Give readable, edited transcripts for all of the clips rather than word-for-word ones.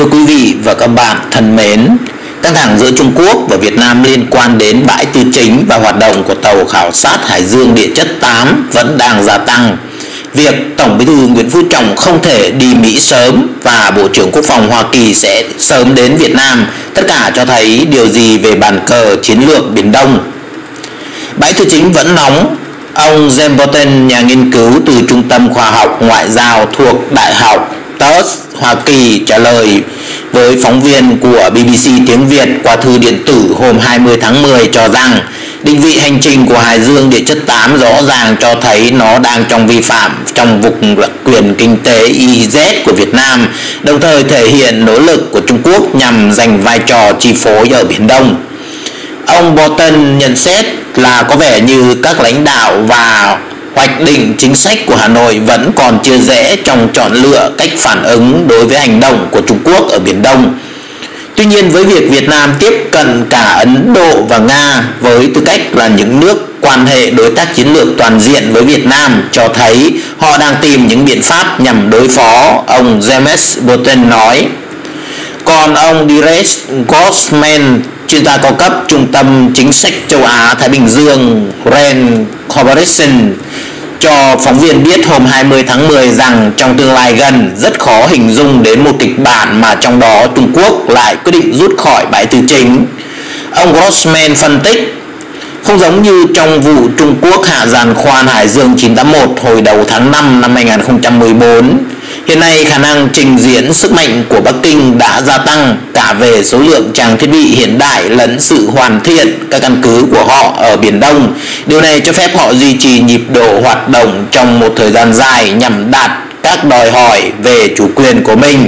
Thưa quý vị và các bạn thân mến, căng thẳng giữa Trung Quốc và Việt Nam liên quan đến bãi Tư Chính và hoạt động của tàu khảo sát Hải Dương Địa chất 8 vẫn đang gia tăng. Việc Tổng Bí thư Nguyễn Phú Trọng không thể đi Mỹ sớm và Bộ trưởng Quốc phòng Hoa Kỳ sẽ sớm đến Việt Nam, tất cả cho thấy điều gì về bàn cờ chiến lược Biển Đông. Bãi Tư Chính vẫn nóng. Ông James Bolton, nhà nghiên cứu từ Trung tâm Khoa học Ngoại giao thuộc Đại học Tufts, Hoa Kỳ, trả lời với phóng viên của BBC tiếng Việt qua thư điện tử hôm 20 tháng 10 cho rằng định vị hành trình của Hải Dương Địa chất 8 rõ ràng cho thấy nó đang trong vi phạm trong vùng đặc quyền kinh tế EEZ của Việt Nam, đồng thời thể hiện nỗ lực của Trung Quốc nhằm giành vai trò chi phối ở Biển Đông. Ông Bolton nhận xét là có vẻ như các lãnh đạo và hoạch định chính sách của Hà Nội vẫn còn chia rẽ trong chọn lựa cách phản ứng đối với hành động của Trung Quốc ở Biển Đông. Tuy nhiên, với việc Việt Nam tiếp cận cả Ấn Độ và Nga với tư cách là những nước quan hệ đối tác chiến lược toàn diện với Việt Nam cho thấy họ đang tìm những biện pháp nhằm đối phó, ông James Bolton nói. Còn ông Derek Grossman, chuyên gia cao cấp Trung tâm Chính sách Châu Á-Thái Bình Dương RAND Corporation, cho phóng viên biết hôm 20 tháng 10 rằng trong tương lai gần rất khó hình dung đến một kịch bản mà trong đó Trung Quốc lại quyết định rút khỏi bãi Tư Chính. Ông Grossman phân tích, không giống như trong vụ Trung Quốc hạ giàn khoan Hải Dương 981 hồi đầu tháng 5 năm 2014, hiện nay khả năng trình diễn sức mạnh của Bắc Kinh đã gia tăng cả về số lượng trang thiết bị hiện đại lẫn sự hoàn thiện các căn cứ của họ ở Biển Đông. Điều này cho phép họ duy trì nhịp độ hoạt động trong một thời gian dài nhằm đạt các đòi hỏi về chủ quyền của mình.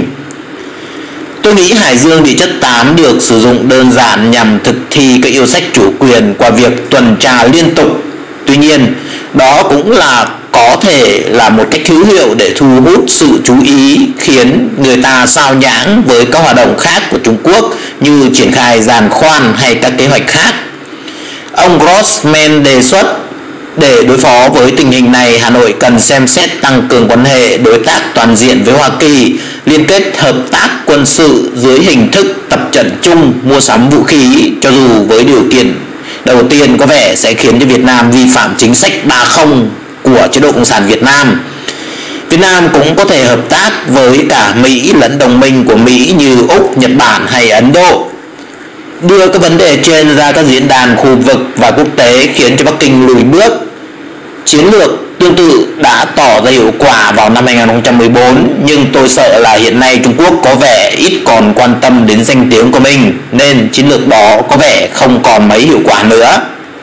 Tôi nghĩ Hải Dương Địa chất 8 được sử dụng đơn giản nhằm thực thi các yêu sách chủ quyền qua việc tuần tra liên tục. Tuy nhiên, đó cũng là có thể là một cách hữu hiệu để thu hút sự chú ý, khiến người ta sao nhãng với các hoạt động khác của Trung Quốc như triển khai giàn khoan hay các kế hoạch khác. Ông Grossman đề xuất để đối phó với tình hình này, Hà Nội cần xem xét tăng cường quan hệ đối tác toàn diện với Hoa Kỳ, liên kết hợp tác quân sự dưới hình thức tập trận chung, mua sắm vũ khí, cho dù với điều kiện đầu tiên có vẻ sẽ khiến cho Việt Nam vi phạm chính sách 30 của chế độ Cộng sản Việt Nam. Việt Nam cũng có thể hợp tác với cả Mỹ lẫn đồng minh của Mỹ như Úc, Nhật Bản hay Ấn Độ. Đưa các vấn đề trên ra các diễn đàn khu vực và quốc tế khiến cho Bắc Kinh lùi bước. Chiến lược tương tự đã tỏ ra hiệu quả vào năm 2014, nhưng tôi sợ là hiện nay Trung Quốc có vẻ ít còn quan tâm đến danh tiếng của mình, nên chiến lược đó có vẻ không còn mấy hiệu quả nữa.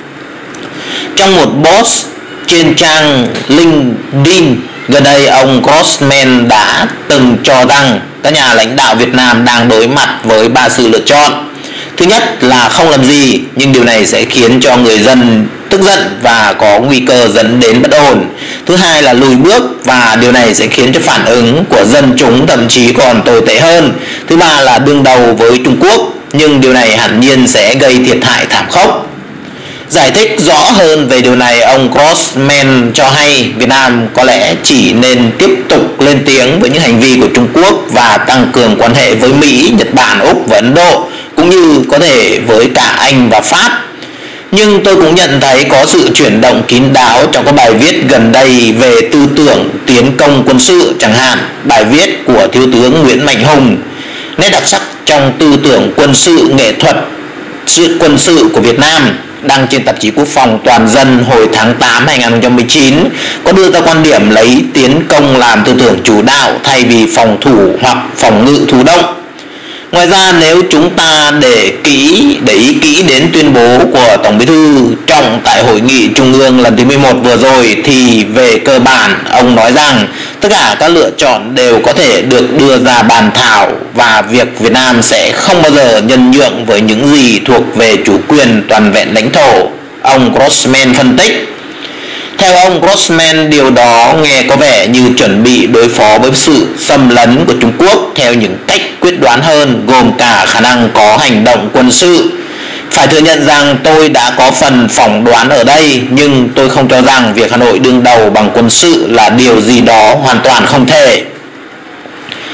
Trong một post trên trang LinkedIn gần đây, ông Grossman đã từng cho rằng các nhà lãnh đạo Việt Nam đang đối mặt với 3 sự lựa chọn. Thứ nhất là không làm gì, nhưng điều này sẽ khiến cho người dân tức giận và có nguy cơ dẫn đến bất ổn. Thứ hai là lùi bước, và điều này sẽ khiến cho phản ứng của dân chúng thậm chí còn tồi tệ hơn. Thứ ba là đương đầu với Trung Quốc, nhưng điều này hẳn nhiên sẽ gây thiệt hại thảm khốc. Giải thích rõ hơn về điều này, ông Grossman cho hay Việt Nam có lẽ chỉ nên tiếp tục lên tiếng với những hành vi của Trung Quốc và tăng cường quan hệ với Mỹ, Nhật Bản, Úc và Ấn Độ, cũng như có thể với cả Anh và Pháp. Nhưng tôi cũng nhận thấy có sự chuyển động kín đáo trong các bài viết gần đây về tư tưởng tiến công quân sự, chẳng hạn bài viết của Thiếu tướng Nguyễn Mạnh Hùng. Nét đặc sắc trong tư tưởng quân sự, nghệ thuật quân sự của Việt Nam đăng trên tạp chí Quốc phòng Toàn dân hồi tháng 8 2019 có đưa ra quan điểm lấy tiến công làm tư tưởng chủ đạo thay vì phòng thủ hoặc phòng ngự thụ động. Ngoài ra, nếu chúng ta để ý kỹ đến tuyên bố của Tổng Bí thư Trọng tại Hội nghị Trung ương lần thứ 11 vừa rồi, thì về cơ bản ông nói rằng tất cả các lựa chọn đều có thể được đưa ra bàn thảo và việc Việt Nam sẽ không bao giờ nhân nhượng với những gì thuộc về chủ quyền toàn vẹn lãnh thổ, ông Grossman phân tích. Theo ông Grossman, điều đó nghe có vẻ như chuẩn bị đối phó với sự xâm lấn của Trung Quốc theo những cách quyết đoán hơn, gồm cả khả năng có hành động quân sự. Phải thừa nhận rằng tôi đã có phần phỏng đoán ở đây, nhưng tôi không cho rằng việc Hà Nội đương đầu bằng quân sự là điều gì đó hoàn toàn không thể.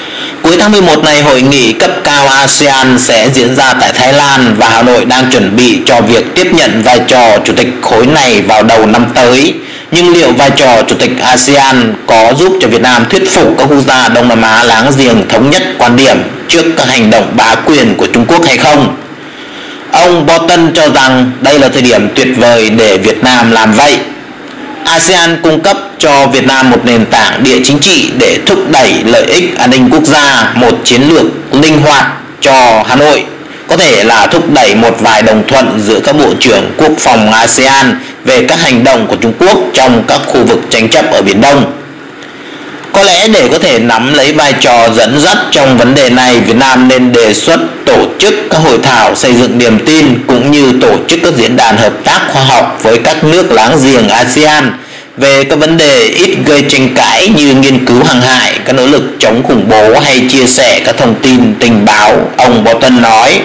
Cuối tháng 11 này, hội nghị cấp cao ASEAN sẽ diễn ra tại Thái Lan và Hà Nội đang chuẩn bị cho việc tiếp nhận vai trò chủ tịch khối này vào đầu năm tới. Nhưng liệu vai trò chủ tịch ASEAN có giúp cho Việt Nam thuyết phục các quốc gia Đông Nam Á láng giềng thống nhất quan điểm trước các hành động bá quyền của Trung Quốc hay không? Ông Bolton cho rằng đây là thời điểm tuyệt vời để Việt Nam làm vậy. ASEAN cung cấp cho Việt Nam một nền tảng địa chính trị để thúc đẩy lợi ích an ninh quốc gia, một chiến lược linh hoạt cho Hà Nội, có thể là thúc đẩy một vài đồng thuận giữa các bộ trưởng quốc phòng ASEAN về các hành động của Trung Quốc trong các khu vực tranh chấp ở Biển Đông. Có lẽ để có thể nắm lấy vai trò dẫn dắt trong vấn đề này, Việt Nam nên đề xuất tổ chức các hội thảo xây dựng niềm tin cũng như tổ chức các diễn đàn hợp tác khoa học với các nước láng giềng ASEAN về các vấn đề ít gây tranh cãi như nghiên cứu hàng hải, các nỗ lực chống khủng bố hay chia sẻ các thông tin tình báo, ông Bolton nói.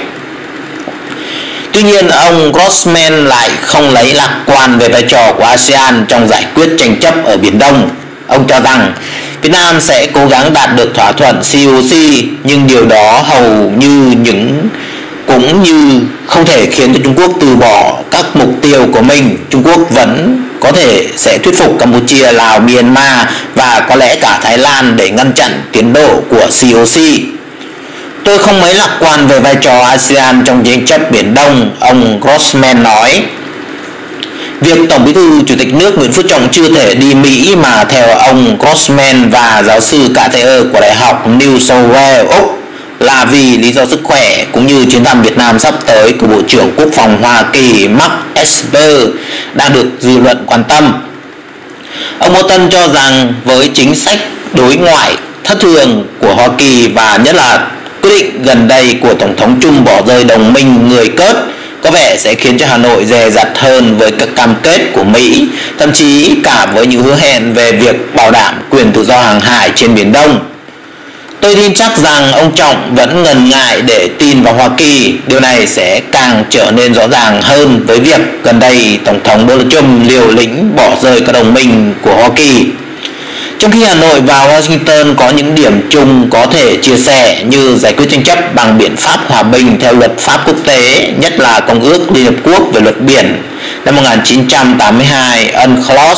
Tuy nhiên, ông Grossman lại không lấy lạc quan về vai trò của ASEAN trong giải quyết tranh chấp ở Biển Đông. Ông cho rằng Việt Nam sẽ cố gắng đạt được thỏa thuận COC, nhưng điều đó hầu như cũng như không thể khiến cho Trung Quốc từ bỏ các mục tiêu của mình. Trung Quốc vẫn có thể sẽ thuyết phục Campuchia, Lào, Myanmar và có lẽ cả Thái Lan để ngăn chặn tiến độ của COC. Tôi không mấy lạc quan về vai trò ASEAN trong tranh chấp Biển Đông, ông Grossman nói. Việc Tổng Bí thư Chủ tịch nước Nguyễn Phú Trọng chưa thể đi Mỹ mà theo ông Grossman và giáo sư Cả Thế Ơ của Đại học New South Wales, Úc là vì lý do sức khỏe cũng như chuyến thăm Việt Nam sắp tới của Bộ trưởng Quốc phòng Hoa Kỳ Mark Esper đang được dư luận quan tâm. Ông Bolton cho rằng với chính sách đối ngoại thất thường của Hoa Kỳ và nhất là quyết định gần đây của Tổng thống Trung bỏ rơi đồng minh người Cớt có vẻ sẽ khiến cho Hà Nội dè dặt hơn với các cam kết của Mỹ, thậm chí cả với những hứa hẹn về việc bảo đảm quyền tự do hàng hải trên Biển Đông. Tôi tin chắc rằng ông Trọng vẫn ngần ngại để tin vào Hoa Kỳ. Điều này sẽ càng trở nên rõ ràng hơn với việc gần đây Tổng thống Donald Trump liều lĩnh bỏ rơi các đồng minh của Hoa Kỳ. Trong khi Hà Nội và Washington có những điểm chung có thể chia sẻ như giải quyết tranh chấp bằng biện pháp hòa bình theo luật pháp quốc tế, nhất là Công ước Liên Hợp Quốc về luật biển năm 1982 UNCLOS.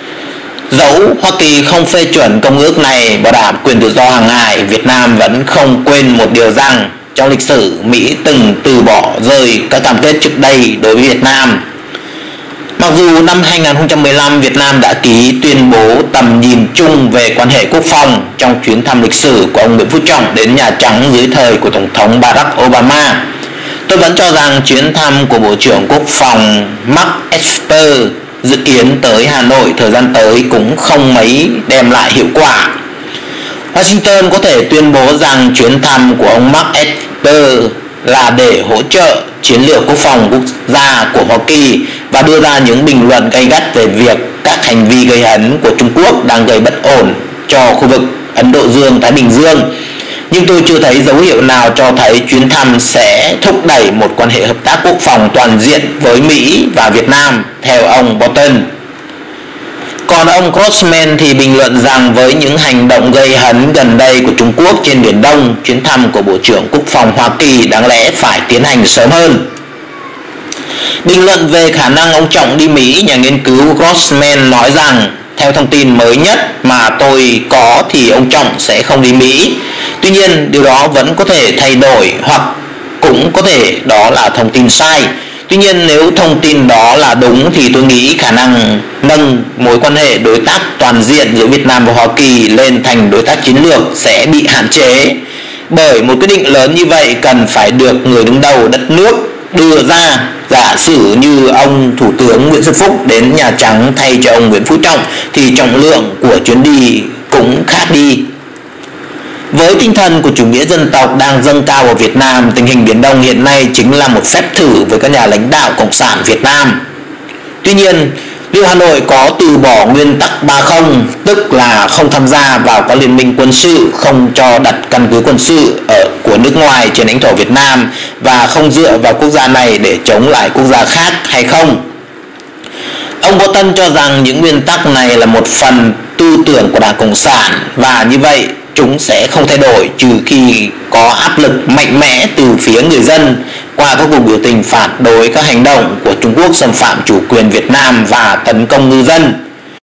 Dẫu Hoa Kỳ không phê chuẩn công ước này bảo đảm quyền tự do hàng hải, Việt Nam vẫn không quên một điều rằng trong lịch sử Mỹ từng từ bỏ rơi các cam kết trước đây đối với Việt Nam. Mặc dù năm 2015 Việt Nam đã ký tuyên bố tầm nhìn chung về quan hệ quốc phòng trong chuyến thăm lịch sử của ông Nguyễn Phú Trọng đến Nhà Trắng dưới thời của Tổng thống Barack Obama, tôi vẫn cho rằng chuyến thăm của Bộ trưởng Quốc phòng Mark Esper dự kiến tới Hà Nội thời gian tới cũng không mấy đem lại hiệu quả. Washington có thể tuyên bố rằng chuyến thăm của ông Mark Esper là để hỗ trợ chiến lược quốc phòng quốc gia của Hoa Kỳ và đưa ra những bình luận gay gắt về việc các hành vi gây hấn của Trung Quốc đang gây bất ổn cho khu vực Ấn Độ Dương-Thái Bình Dương. Nhưng tôi chưa thấy dấu hiệu nào cho thấy chuyến thăm sẽ thúc đẩy một quan hệ hợp tác quốc phòng toàn diện với Mỹ và Việt Nam, theo ông Bolton. Còn ông Grossman thì bình luận rằng với những hành động gây hấn gần đây của Trung Quốc trên Biển Đông, chuyến thăm của Bộ trưởng Quốc phòng Hoa Kỳ đáng lẽ phải tiến hành sớm hơn. Bình luận về khả năng ông Trọng đi Mỹ, nhà nghiên cứu Grossman nói rằng theo thông tin mới nhất mà tôi có thì ông Trọng sẽ không đi Mỹ. Tuy nhiên điều đó vẫn có thể thay đổi hoặc cũng có thể đó là thông tin sai. Tuy nhiên nếu thông tin đó là đúng thì tôi nghĩ khả năng nâng mối quan hệ đối tác toàn diện giữa Việt Nam và Hoa Kỳ lên thành đối tác chiến lược sẽ bị hạn chế. Bởi một quyết định lớn như vậy cần phải được người đứng đầu đất nước đưa ra. Giả sử như ông Thủ tướng Nguyễn Xuân Phúc đến Nhà Trắng thay cho ông Nguyễn Phú Trọng thì trọng lượng của chuyến đi cũng khác đi. Với tinh thần của chủ nghĩa dân tộc đang dâng cao ở Việt Nam, tình hình Biển Đông hiện nay chính là một phép thử với các nhà lãnh đạo Cộng sản Việt Nam. Tuy nhiên, liệu Hà Nội có từ bỏ nguyên tắc 30, tức là không tham gia vào các liên minh quân sự, không cho đặt căn cứ quân sự của nước ngoài trên lãnh thổ Việt Nam và không dựa vào quốc gia này để chống lại quốc gia khác hay không? Ông Bolton cho rằng những nguyên tắc này là một phần tư tưởng của Đảng Cộng sản và như vậy chúng sẽ không thay đổi trừ khi có áp lực mạnh mẽ từ phía người dân qua các cuộc biểu tình phản đối các hành động của Trung Quốc xâm phạm chủ quyền Việt Nam và tấn công ngư dân.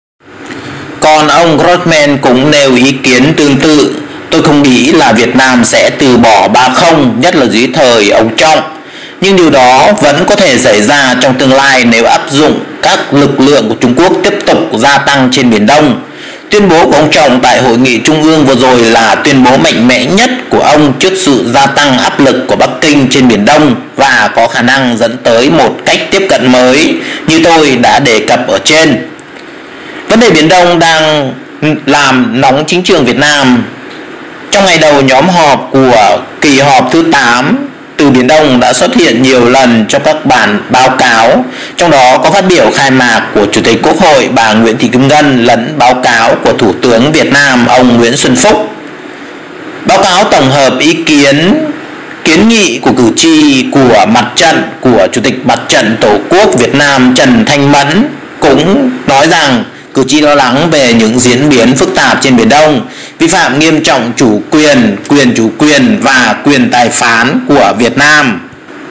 Còn ông Grossman cũng nêu ý kiến tương tự: tôi không nghĩ là Việt Nam sẽ từ bỏ 3-0, nhất là dưới thời ông Trọng. Nhưng điều đó vẫn có thể xảy ra trong tương lai nếu áp dụng các lực lượng của Trung Quốc tiếp tục gia tăng trên Biển Đông. Tuyên bố của ông Trọng tại hội nghị trung ương vừa rồi là tuyên bố mạnh mẽ nhất của ông trước sự gia tăng áp lực của Bắc Kinh trên Biển Đông và có khả năng dẫn tới một cách tiếp cận mới như tôi đã đề cập ở trên. Vấn đề Biển Đông đang làm nóng chính trường Việt Nam. Trong ngày đầu nhóm họp của kỳ họp thứ 8, từ Biển Đông đã xuất hiện nhiều lần trong các bản báo cáo, trong đó có phát biểu khai mạc của Chủ tịch Quốc hội bà Nguyễn Thị Kim Ngân lẫn báo cáo của Thủ tướng Việt Nam ông Nguyễn Xuân Phúc. Báo cáo tổng hợp ý kiến nghị của cử tri của mặt trận của Chủ tịch Mặt trận Tổ quốc Việt Nam Trần Thanh Mẫn cũng nói rằng cử tri lo lắng về những diễn biến phức tạp trên Biển Đông, vi phạm nghiêm trọng chủ quyền, quyền chủ quyền và quyền tài phán của Việt Nam.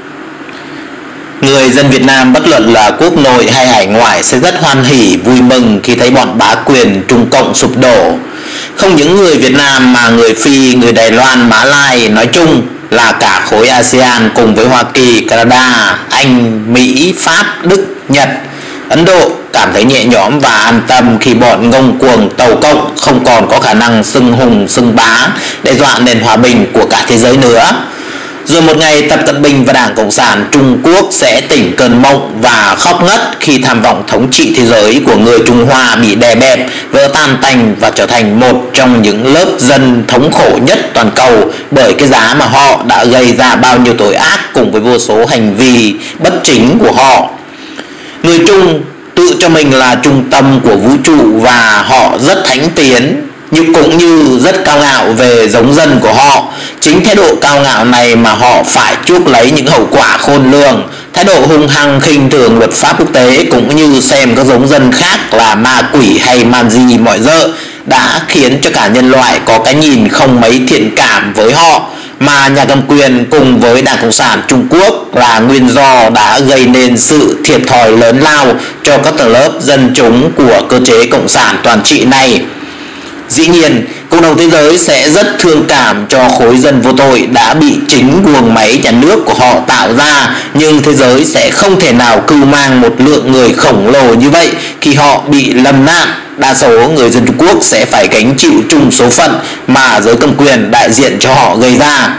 Người dân Việt Nam bất luận là quốc nội hay hải ngoại sẽ rất hoan hỉ, vui mừng khi thấy bọn bá quyền Trung Cộng sụp đổ. Không những người Việt Nam mà người Phi, người Đài Loan, Mã Lai nói chung là cả khối ASEAN cùng với Hoa Kỳ, Canada, Anh, Mỹ, Pháp, Đức, Nhật, Ấn Độ cảm thấy nhẹ nhõm và an tâm khi bọn ngông cuồng Tàu Cộng không còn có khả năng xưng hùng xưng bá, đe dọa nền hòa bình của cả thế giới nữa. Rồi một ngày Tập Cận Bình và Đảng Cộng sản Trung Quốc sẽ tỉnh cơn mộng và khóc ngất khi tham vọng thống trị thế giới của người Trung Hoa bị đè bẹp, vỡ tan tành và trở thành một trong những lớp dân thống khổ nhất toàn cầu bởi cái giá mà họ đã gây ra bao nhiêu tội ác cùng với vô số hành vi bất chính của họ. Người Trung tự cho mình là trung tâm của vũ trụ và họ rất thánh tiến, nhưng cũng như rất cao ngạo về giống dân của họ. Chính thái độ cao ngạo này mà họ phải chuốc lấy những hậu quả khôn lường. Thái độ hung hăng khinh thường luật pháp quốc tế cũng như xem các giống dân khác là ma quỷ hay man di mọi dợ đã khiến cho cả nhân loại có cái nhìn không mấy thiện cảm với họ, mà nhà cầm quyền cùng với Đảng Cộng sản Trung Quốc là nguyên do đã gây nên sự thiệt thòi lớn lao cho các tầng lớp dân chúng của cơ chế cộng sản toàn trị này. Dĩ nhiên, cộng đồng thế giới sẽ rất thương cảm cho khối dân vô tội đã bị chính guồng máy nhà nước của họ tạo ra, nhưng thế giới sẽ không thể nào cưu mang một lượng người khổng lồ như vậy khi họ bị lâm nạn. Đa số người dân Trung Quốc sẽ phải gánh chịu chung số phận mà giới cầm quyền đại diện cho họ gây ra.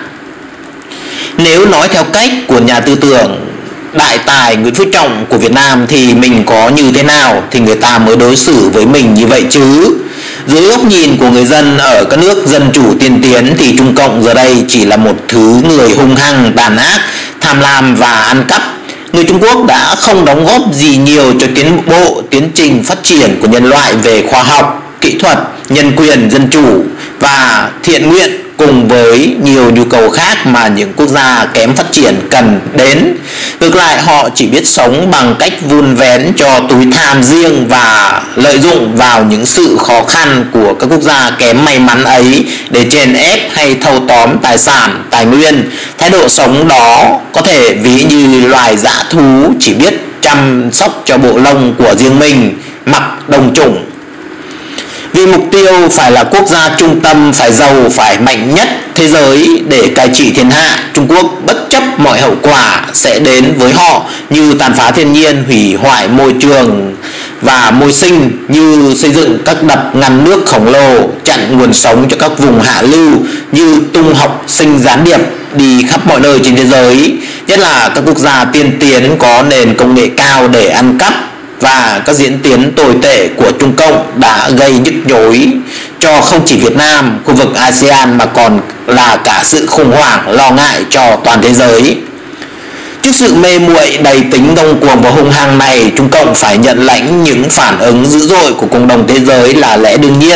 Nếu nói theo cách của nhà tư tưởng đại tài Nguyễn Phú Trọng của Việt Nam thì mình có như thế nào thì người ta mới đối xử với mình như vậy chứ. Dưới góc nhìn của người dân ở các nước dân chủ tiên tiến thì Trung Cộng giờ đây chỉ là một thứ người hung hăng, tàn ác, tham lam và ăn cắp. Người Trung Quốc đã không đóng góp gì nhiều cho tiến trình phát triển của nhân loại về khoa học, kỹ thuật, nhân quyền, dân chủ và thiện nguyện, cùng với nhiều nhu cầu khác mà những quốc gia kém phát triển cần đến. Ngược lại, họ chỉ biết sống bằng cách vun vén cho túi tham riêng và lợi dụng vào những sự khó khăn của các quốc gia kém may mắn ấy để chèn ép hay thâu tóm tài sản, tài nguyên. Thái độ sống đó có thể ví như loài dã thú chỉ biết chăm sóc cho bộ lông của riêng mình, mặc đồng chủng. Vì mục tiêu phải là quốc gia trung tâm, phải giàu, phải mạnh nhất thế giới để cai trị thiên hạ, Trung Quốc bất chấp mọi hậu quả sẽ đến với họ như tàn phá thiên nhiên, hủy hoại môi trường và môi sinh, như xây dựng các đập ngăn nước khổng lồ, chặn nguồn sống cho các vùng hạ lưu, như tung học sinh gián điệp đi khắp mọi nơi trên thế giới, nhất là các quốc gia tiên tiến có nền công nghệ cao để ăn cắp. Và các diễn tiến tồi tệ của Trung Cộng đã gây nhức nhối cho không chỉ Việt Nam, khu vực ASEAN mà còn là cả sự khủng hoảng, lo ngại cho toàn thế giới. Trước sự mê muội đầy tính ngông cuồng và hung hăng này, Trung Cộng phải nhận lãnh những phản ứng dữ dội của cộng đồng thế giới là lẽ đương nhiên.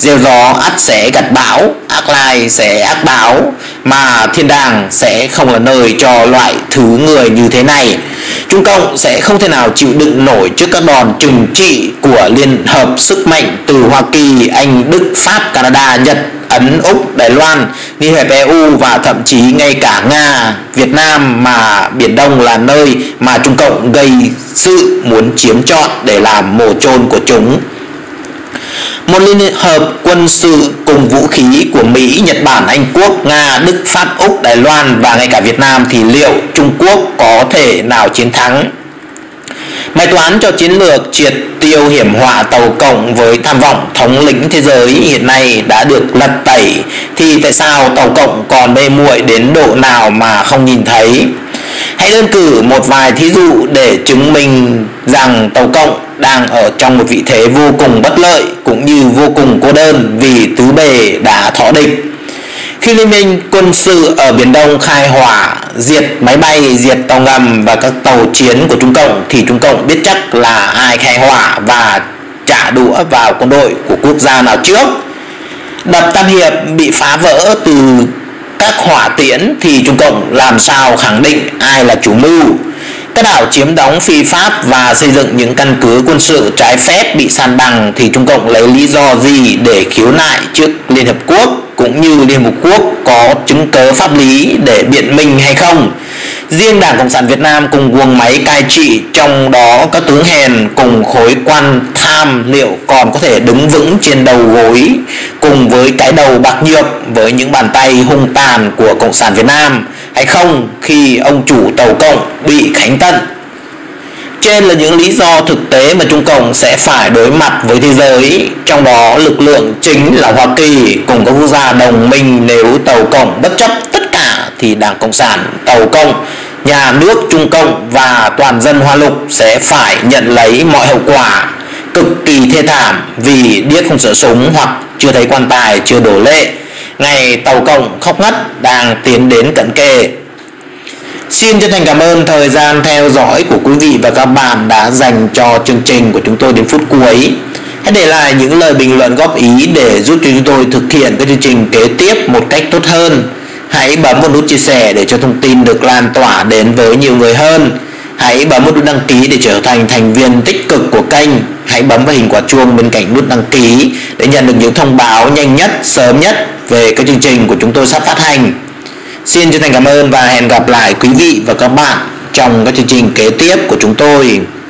Gieo gió ắt sẽ gặt bão, ác lai sẽ ác báo, mà thiên đàng sẽ không là nơi cho loại thứ người như thế này. Trung Cộng sẽ không thể nào chịu đựng nổi trước các đòn trừng trị của liên hợp sức mạnh từ Hoa Kỳ, Anh, Đức, Pháp, Canada, Nhật, Ấn, Úc, Đài Loan, Liên hiệp EU và thậm chí ngay cả Nga, Việt Nam, mà Biển Đông là nơi mà Trung Cộng gây sự muốn chiếm trọn để làm mồ chôn của chúng. Một liên hợp quân sự cùng vũ khí của Mỹ, Nhật Bản, Anh Quốc, Nga, Đức, Pháp, Úc, Đài Loan và ngay cả Việt Nam thì liệu Trung Quốc có thể nào chiến thắng? Bài toán cho chiến lược triệt tiêu hiểm họa Tàu Cộng với tham vọng thống lĩnh thế giới hiện nay đã được lật tẩy, thì tại sao Tàu Cộng còn mê muội đến độ nào mà không nhìn thấy? Hãy đơn cử một vài thí dụ để chứng minh rằng Tàu Cộng đang ở trong một vị thế vô cùng bất lợi cũng như vô cùng cô đơn vì tứ bề đã thọ địch. Khi liên minh quân sự ở Biển Đông khai hỏa, diệt máy bay, diệt tàu ngầm và các tàu chiến của Trung Cộng thì Trung Cộng biết chắc là ai khai hỏa và trả đũa vào quân đội của quốc gia nào trước. Đập Tam Hiệp bị phá vỡ từ các hỏa tiễn thì Trung Cộng làm sao khẳng định ai là chủ mưu? Các đảo chiếm đóng phi pháp và xây dựng những căn cứ quân sự trái phép bị san bằng thì Trung Cộng lấy lý do gì để khiếu nại trước Liên Hợp Quốc cũng như Liên Hợp Quốc có chứng cớ pháp lý để biện minh hay không? Riêng Đảng Cộng sản Việt Nam cùng guồng máy cai trị, trong đó các tướng hèn cùng khối quan tham liệu còn có thể đứng vững trên đầu gối cùng với cái đầu bạc nhược với những bàn tay hung tàn của Cộng sản Việt Nam hay không khi ông chủ Tàu Cộng bị khánh tận? Trên là những lý do thực tế mà Trung Cộng sẽ phải đối mặt với thế giới, trong đó lực lượng chính là Hoa Kỳ cùng các quốc gia đồng minh. Nếu Tàu Cộng bất chấp tất cả thì Đảng Cộng sản Tàu Cộng, nhà nước Trung Cộng và toàn dân Hoa Lục sẽ phải nhận lấy mọi hậu quả cực kỳ thê thảm vì điếc không sợ súng hoặc chưa thấy quan tài chưa đổ lệ. Ngày Tàu Cộng khóc ngất đang tiến đến cận kề. Xin chân thành cảm ơn thời gian theo dõi của quý vị và các bạn đã dành cho chương trình của chúng tôi đến phút cuối. Hãy để lại những lời bình luận góp ý để giúp cho chúng tôi thực hiện các chương trình kế tiếp một cách tốt hơn. Hãy bấm vào nút chia sẻ để cho thông tin được lan tỏa đến với nhiều người hơn. Hãy bấm vào nút đăng ký để trở thành thành viên tích cực của kênh. Hãy bấm vào hình quả chuông bên cạnh nút đăng ký để nhận được những thông báo nhanh nhất, sớm nhất về các chương trình của chúng tôi sắp phát hành. Xin chân thành cảm ơn và hẹn gặp lại quý vị và các bạn trong các chương trình kế tiếp của chúng tôi.